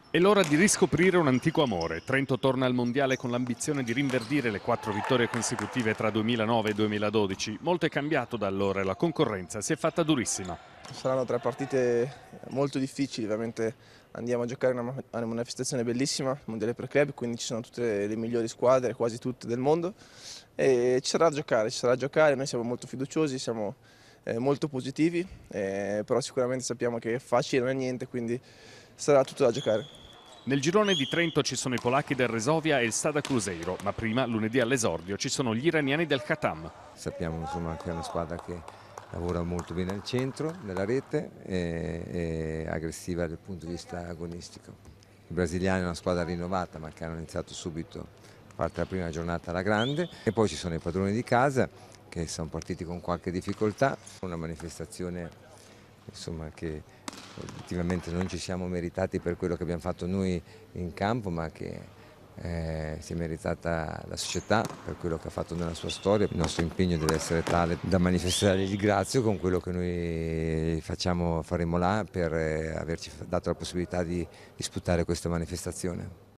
È l'ora di riscoprire un antico amore. Trento torna al mondiale con l'ambizione di rinverdire le 4 vittorie consecutive tra 2009 e 2012. Molto è cambiato da allora e la concorrenza si è fatta durissima. Saranno 3 partite molto difficili, ovviamente andiamo a giocare a una manifestazione bellissima, il Mondiale per Club, quindi ci sono tutte le migliori squadre, quasi tutte del mondo, e ci sarà da giocare, noi siamo molto fiduciosi, siamo molto positivi, però sicuramente sappiamo che facile non è niente, quindi sarà tutto da giocare. Nel girone di Trento ci sono i polacchi del Resovia e il Stada Cruzeiro, ma prima, lunedì all'esordio, ci sono gli iraniani del Khatam. Sappiamo insomma, che è una squadra che lavora molto bene al centro della rete e aggressiva dal punto di vista agonistico. I brasiliani è una squadra rinnovata ma che hanno iniziato subito a parte della prima giornata alla grande, e poi ci sono i padroni di casa che sono partiti con qualche difficoltà, una manifestazione insomma, che oggettivamente non ci siamo meritati per quello che abbiamo fatto noi in campo, ma che si è meritata la società per quello che ha fatto nella sua storia. Il nostro impegno deve essere tale da manifestare il ringrazio con quello che noi faremo là per averci dato la possibilità di disputare questa manifestazione.